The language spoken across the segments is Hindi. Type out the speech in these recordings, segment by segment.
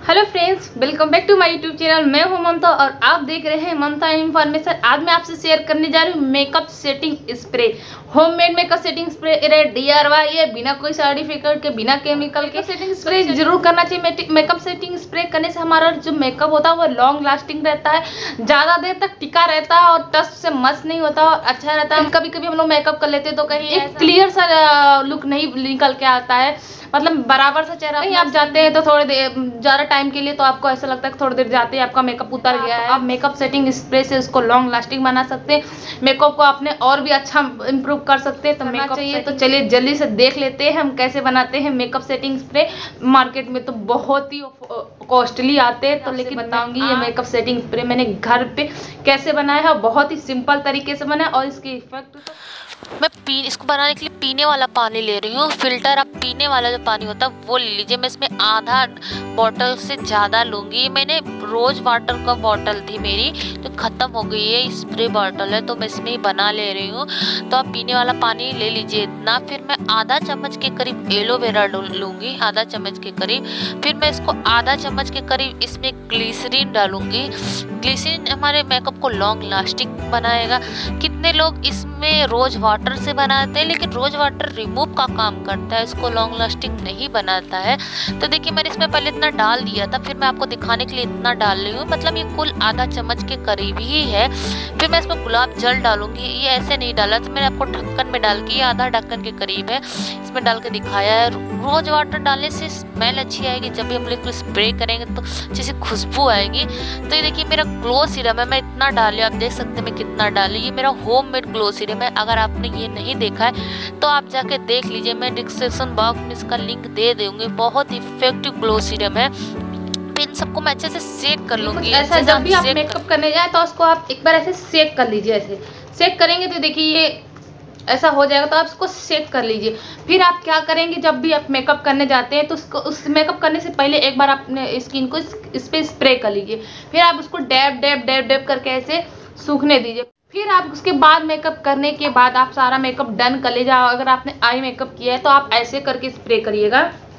Hello friends, welcome back to my YouTube channel. मैं हूं ममता और आप देख रहे हैं ममता इन्फॉर्मेशन। आज मैं आपसे शेयर करने जा रही हूं makeup setting spray, homemade makeup setting spray. DIY है, बिना कोई सर्टिफिकेट के, बिना केमिकल के सेटिंग स्प्रे जरूर करना चाहिए। मेकअप सेटिंग स्प्रे करने से हमारा जो मेकअप होता है वो लॉन्ग लास्टिंग रहता है, ज़्यादा देर तक टिका रहता है और टच से मस्त नहीं होता और अच्छा रहता है। कभी कभी हम लोग मेकअप कर लेते हैं तो कहीं एक क्लियर सा लुक नहीं निकल के आता है, मतलब बराबर से चेहरा। कहीं आप जाते हैं तो थोड़ी देर ज़्यादा टाइम के लिए तो आपको ऐसा लगता है कि थोड़ी देर जाते ही आपका मेकअप उतर गया है। आप मेकअप सेटिंग स्प्रे से उसको लॉन्ग लास्टिंग बना सकते हैं, मेकअप को आपने और भी अच्छा इंप्रूव कर सकते हैं। तो मेकअप चाहिए तो चलिए जल्दी से देख लेते हैं हम कैसे बनाते हैं मेकअप सेटिंग स्प्रे। मार्केट में तो बहुत ही कॉस्टली आते हैं, तो लेकिन बताऊंगी ये मेकअप सेटिंग स्प्रे मैंने घर पे कैसे बनाया है। बहुत ही सिंपल तरीके से बनाया और इसके इफेक्ट तो मैं इसको बनाने के लिए पीने वाला पानी ले रही हूँ। फिल्टर, आप पीने वाला जो पानी होता है वो ले लीजिए। मैं इसमें आधा बॉटल से ज़्यादा लूँगी। मैंने रोज़ वाटर का बॉटल थी मेरी जो ख़त्म हो गई है, स्प्रे बॉटल है तो मैं इसमें ही बना ले रही हूँ। तो आप पीने वाला पानी ले लीजिए इतना। फिर मैं आधा चम्मच के करीब एलोवेरा लूँगी, आधा चम्मच के करीब। फिर मैं इसको आधा चम्मच के करीब इसमें ग्लिसरीन डालूँगी। ग्लिसरीन हमारे मेकअप को लॉन्ग लास्टिंग बनाएगा। कितने लोग इसमें रोज़ वाटर से बनाते हैं, लेकिन रोज़ वाटर रिमूव का काम करता है, इसको लॉन्ग लास्टिंग नहीं बनाता है। तो देखिए मैंने इसमें पहले इतना डाल दिया था, फिर मैं आपको दिखाने के लिए इतना डाल रही हूँ, मतलब ये कुल आधा चम्मच के करीब ही है। फिर मैं इसमें गुलाब जल डालूंगी। ये ऐसे नहीं डाला तो मैंने आपको ढक्कन में डाल के, ये आधा ढक्कन के करीब है, इसमें डाल के दिखाया है। रोज़ वाटर डालने से स्मेल अच्छी आएगी, जब भी हम लोग स्प्रे करेंगे तो अच्छी सी खुशबू आएगी। तो ये देखिए मेरा ग्लो सीरम है, मैं इतना डाली, आप देख सकते हैं मैं कितना डाली। ये मेरा होममेड ग्लो सीरम है। अगर आपने ये नहीं देखा है तो आप जाके देख लीजिए, मैं डिस्क्रिप्शन बॉक्स में इसका लिंक दे दूंगी। बहुत इफेक्टिव ग्लो सीरम है। इन सबको मैं अच्छे से सेक कर लूंगी। ऐसा जब भी आप मेकअप करने जाए तो उसको आप एक बार ऐसे सेक कर लीजिए। ऐसे सेक करेंगे तो देखिए ये ऐसा हो जाएगा, तो आप इसको सेक कर लीजिए। फिर आप क्या करेंगे, जब भी आप मेकअप करने जाते हैं तो उसको, उस मेकअप करने से पहले एक बार अपने स्किन को इस पे स्प्रे कर लीजिए। फिर आप उसको डैब डैब डैब डैब करके ऐसे सूखने दीजिए। फिर आप उसके बाद मेकअप करने के बाद आप सारा मेकअप डन कर लीजिए। अगर आपने आई मेकअप किया है तो आप ऐसे करके स्प्रे करिएगा,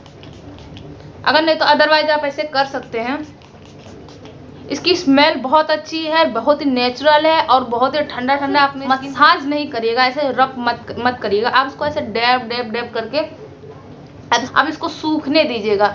अगर नहीं तो अदरवाइज आप ऐसे कर सकते हैं। इसकी स्मेल बहुत अच्छी है, बहुत ही नेचुरल है और बहुत ही ठंडा ठंडा। आप मसाज नहीं करिएगा, ऐसे रफ मत करिएगा। आप इसको ऐसे डैब डैब डैब करके आप इसको सूखने दीजिएगा।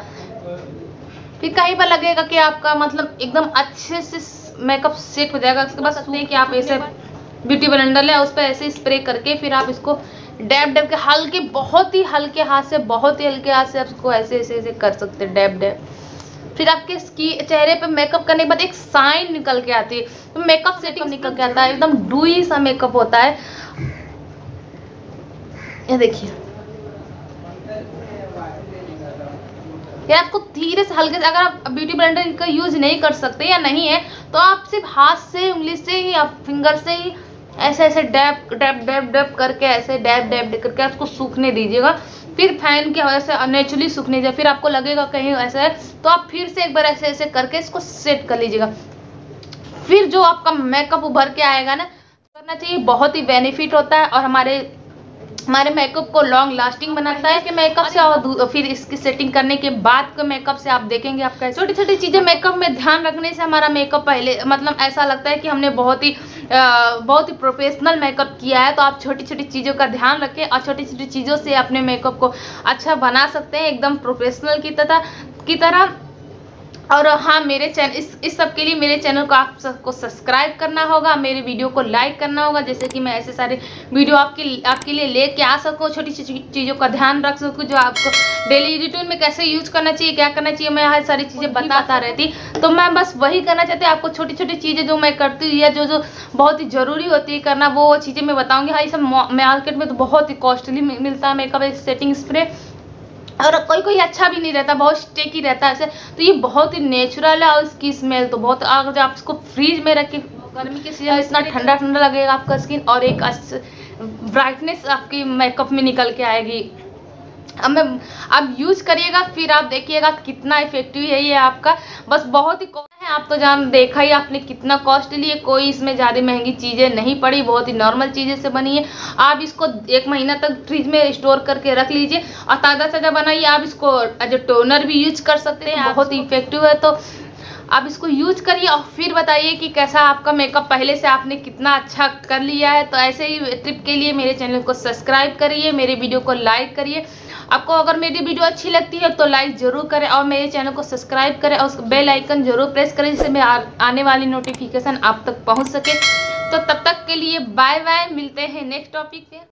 फिर कहीं पर लगेगा कि आपका मतलब एकदम अच्छे से मेकअप सेट हो जाएगा। उसके बाद सकते हैं कि आप ऐसे ब्यूटी ब्लेंडर ले, उस पर ऐसे स्प्रे करके फिर आप इसको डैब डैब के हल्के, बहुत ही हल्के हाथ से, बहुत ही हल्के हाथ से आप इसको ऐसे ऐसे ऐसे कर सकते हैं, डैब डैब। फिर आपके चेहरे पे मेकअप करने के बाद एक साइन निकल के आती है, तो मेकअप सेटिंग निकल के आता है, एकदम डूई सा मेकअप होता है। ये देखिए, ये आपको धीरे से हल्के से, अगर आप ब्यूटी ब्लेंडर का यूज नहीं कर सकते या नहीं है तो आप सिर्फ हाथ से, उंगली से ही, आप फिंगर से ही ऐसे ऐसे डैब डैब डैब डैब करके, ऐसे डैब डैब करके उसको सूखने दीजिएगा। फिर फैन के वजह से नेचुरली सूखने दीजिए। फिर आपको लगेगा कहीं ऐसा है तो आप फिर से एक बार ऐसे ऐसे करके इसको सेट कर लीजिएगा। फिर जो आपका मेकअप उभर के आएगा ना, करना चाहिए। बहुत ही बेनिफिट होता है और हमारे मेकअप को लॉन्ग लास्टिंग बनाता है। कि मेकअप से और फिर इसकी सेटिंग करने के बाद के मेकअप से आप देखेंगे आप कैसे छोटी छोटी चीज़ें मेकअप में ध्यान रखने से हमारा मेकअप पहले, मतलब ऐसा लगता है कि हमने बहुत ही प्रोफेशनल मेकअप किया है। तो आप छोटी छोटी चीज़ों का ध्यान रखें और छोटी छोटी चीज़ों से अपने मेकअप को अच्छा बना सकते हैं, एकदम प्रोफेशनल की तरह। और हाँ, मेरे चैनल इस सब के लिए मेरे चैनल को आप सबको सब्सक्राइब करना होगा, मेरे वीडियो को लाइक करना होगा, जैसे कि मैं ऐसे सारे वीडियो आपके लिए लेके आ सकूँ, छोटी छोटी चीज़ों का ध्यान रख सकूँ, जो आपको डेली रूटीन में कैसे यूज करना चाहिए, क्या करना चाहिए, मैं हर सारी चीज़ें बताता रहती। तो मैं बस वही करना चाहती हूँ, आपको छोटी छोटी चीज़ें जो मैं करती हूँ या जो बहुत ही ज़रूरी होती है करना, वो चीज़ें मैं बताऊँगी। हाँ, ये सब मार्केट में तो बहुत ही कॉस्टली मिलता है मेकअप सेटिंग स्प्रे, और कोई अच्छा भी नहीं रहता, बहुत स्टेकी रहता है ऐसे। तो ये बहुत ही नेचुरल है और इसकी स्मेल तो बहुत, अगर आप इसको फ्रीज में रख के, गर्मी के सीजन इतना ठंडा ठंडा लगेगा आपका स्किन, और एक ब्राइटनेस आपकी मेकअप में निकल के आएगी। अब यूज करिएगा, फिर आप देखिएगा कितना इफेक्टिव है ये आपका। बस बहुत ही आप तो देखा ही आपने कितना कॉस्टली है, कोई इसमें ज़्यादा महंगी चीज़ें नहीं पड़ी, बहुत ही नॉर्मल चीज़ें से बनी है। आप इसको 1 महीना तक फ्रिज में स्टोर करके रख लीजिए और ताज़ा बनाइए। आप इसको एज ए टोनर भी यूज कर सकते हैं, बहुत इफेक्टिव है। तो आप इसको यूज करिए और फिर बताइए कि कैसा आपका मेकअप, पहले से आपने कितना अच्छा कर लिया है। तो ऐसे ही टिप के लिए मेरे चैनल को सब्सक्राइब करिए, मेरे वीडियो को लाइक करिए। आपको अगर मेरी वीडियो अच्छी लगती है तो लाइक जरूर करें और मेरे चैनल को सब्सक्राइब करें और उस बेल आइकन जरूर प्रेस करें, जिससे मैं आने वाली नोटिफिकेशन आप तक पहुंच सके। तो तब तक के लिए बाय बाय, मिलते हैं नेक्स्ट टॉपिक पे।